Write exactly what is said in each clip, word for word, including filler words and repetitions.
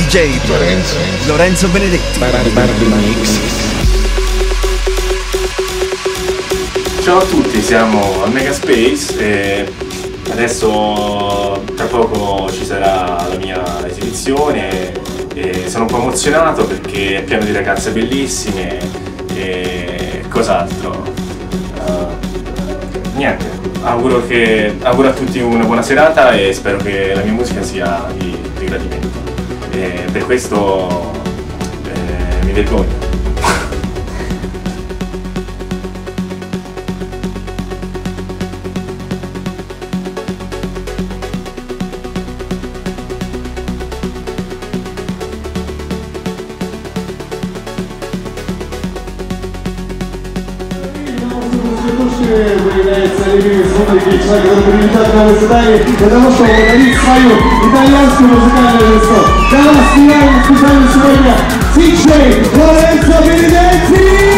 J Lorenzo, Lorenzo Benedetti. Ciao a tutti, siamo al Megaspace e adesso tra poco ci sarà la mia esibizione e sono un po' emozionato perché è pieno di ragazze bellissime e cos'altro. Uh, niente, auguro, che, auguro a tutti una buona serata e spero che la mia musica sia di, di gradimento. E per questo eh, mi vergogno. Потому что подарить свою итальянскую музыкальную лицо. Для вас снимаем специально сегодня диджей Лоренцо Бенедетти!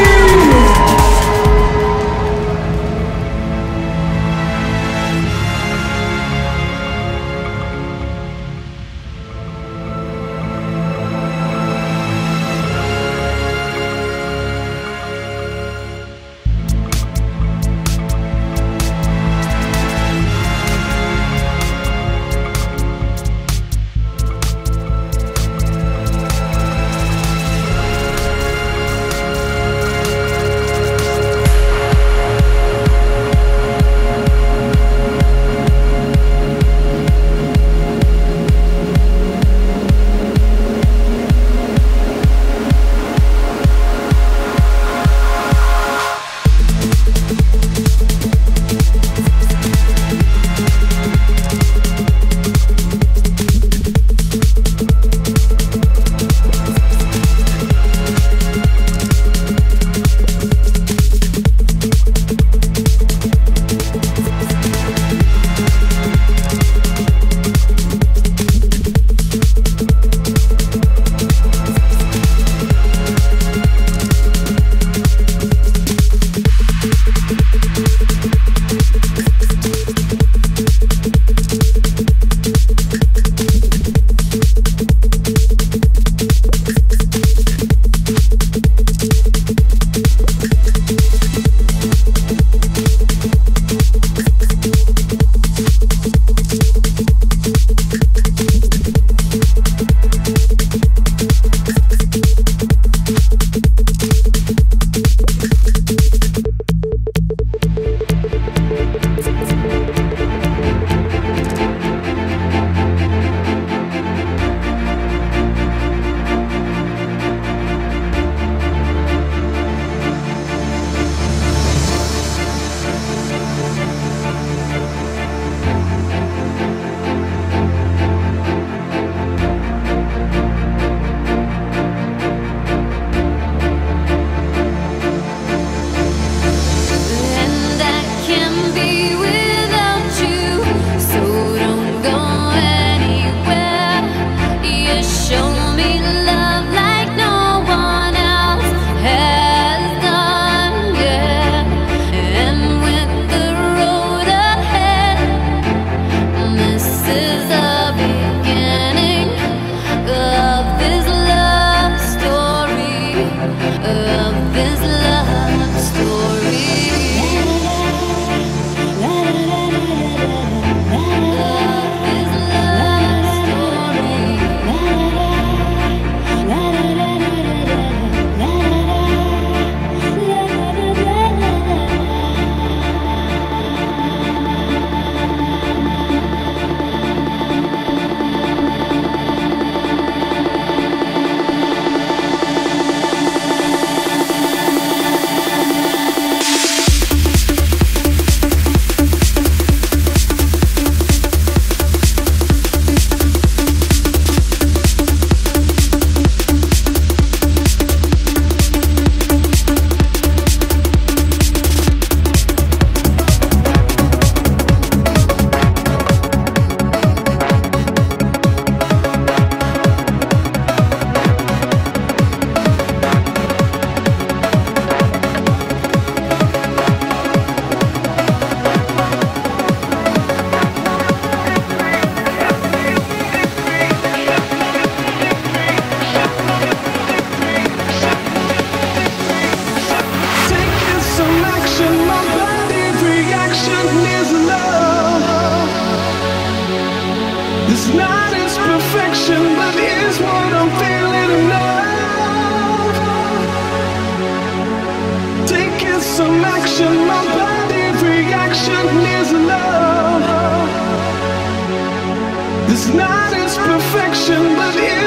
reaction is love. This night is perfection, but here's what I'm feeling enough. Taking some action, my body reaction is love. This night is perfection, but here's